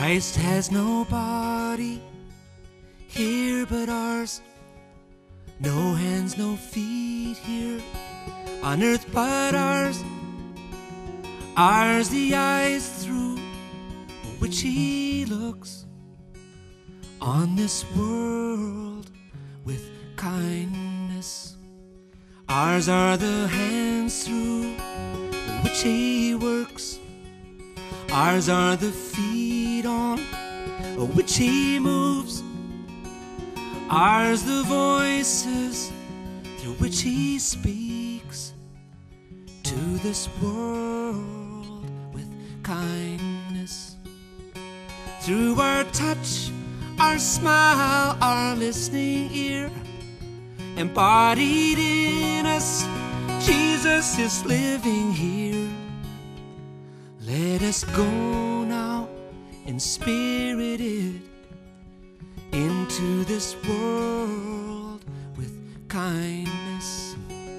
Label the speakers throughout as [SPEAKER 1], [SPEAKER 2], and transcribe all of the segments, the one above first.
[SPEAKER 1] Christ has no body here but ours, no hands, no feet here on earth but ours. Ours the eyes through which he looks on this world with kindness. Ours are the hands through which he works. Ours are the feet on which he moves. Ours the voices through which he speaks to this world with kindness. Through our touch, our smile, our listening ear, embodied in us, Jesus is living here. Let us go now, inspirited, into this world with kindness.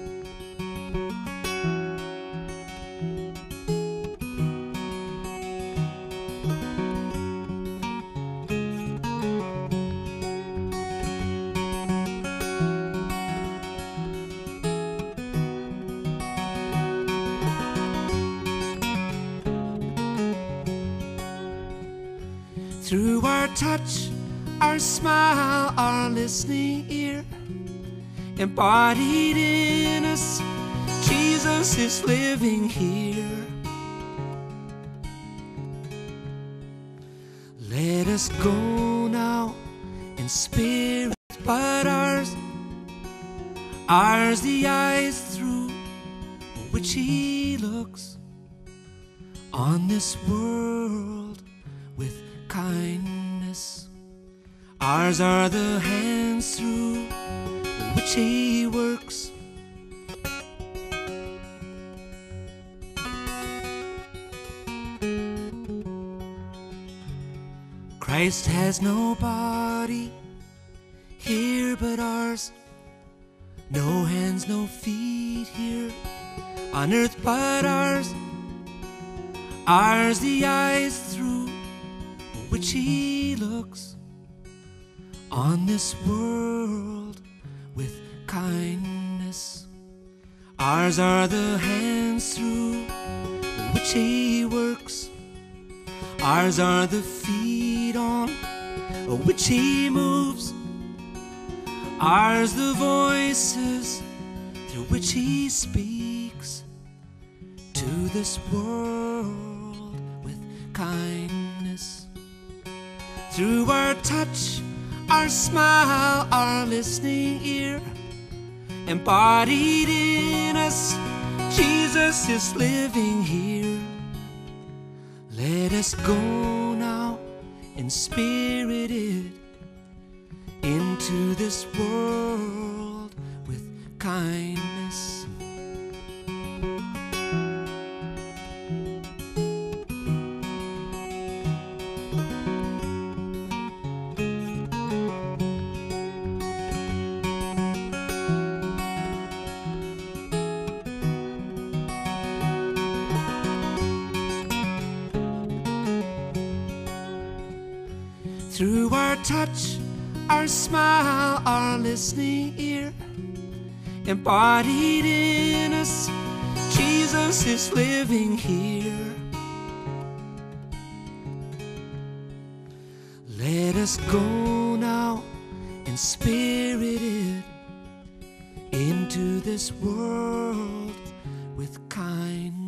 [SPEAKER 1] Through our touch, our smile, our listening ear, embodied in us, Jesus is living here. Let us go now in spirit but ours, ours the eyes through which he looks on this world with kindness. Ours are the hands through which he works. Christ has no body here but ours, no hands, no feet here on earth but ours. Ours the eyes through which he looks on this world with kindness. Ours are the hands through which he works. Ours are the feet on which he moves. Ours the voices through which he speaks to this world with kindness. Through our touch, our smile, our listening ear, embodied in us, Jesus is living here. Let us go now, inspirited, into this world with kindness. Through our touch, our smile, our listening ear, embodied in us, Jesus is living here. Let us go now, inspirited, into this world with kindness.